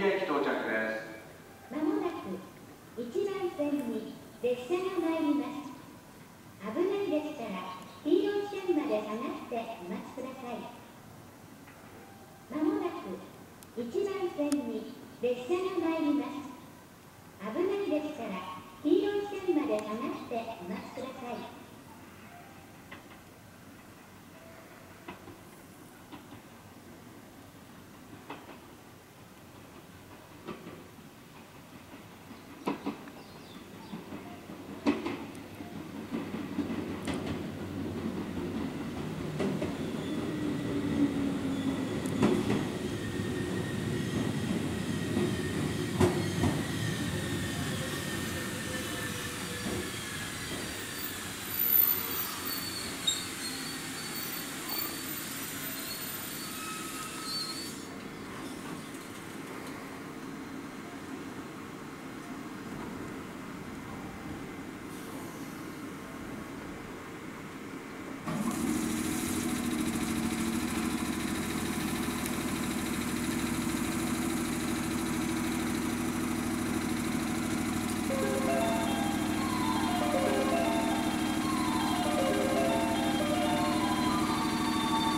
駅到着です。 まもなく1番線に列車が参ります。危ないですから黄色い線まで下がってお待ちください。まもなく1番線に列車が参ります。危ないですから黄色い線まで下がってお待ちくださ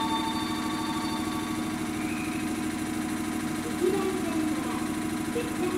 い。1番線から列車